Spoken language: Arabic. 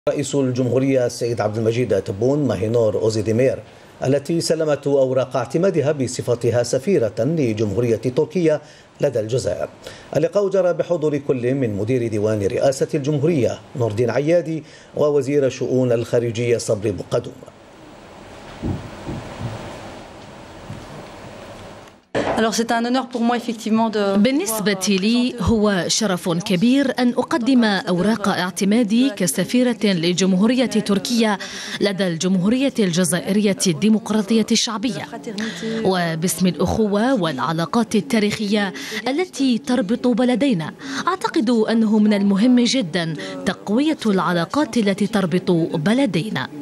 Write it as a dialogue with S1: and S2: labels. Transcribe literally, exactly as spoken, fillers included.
S1: رئيس الجمهورية السيد عبد المجيد تبون ماهينور أوزيديمير التي سلمت أوراق اعتمادها بصفتها سفيرة لجمهورية تركيا لدى الجزائر. اللقاء جرى بحضور كل من مدير ديوان رئاسة الجمهورية نور الدين عيادي ووزير شؤون الخارجية صبري بقدوم.
S2: بالنسبة لي هو شرف كبير أن أقدم أوراق اعتمادي كسفيرة لجمهورية تركيا لدى الجمهورية الجزائرية الديمقراطية الشعبية، وباسم الأخوة والعلاقات التاريخية التي تربط بلدينا. أعتقد أنه من المهم جدا تقوية العلاقات التي تربط بلدينا.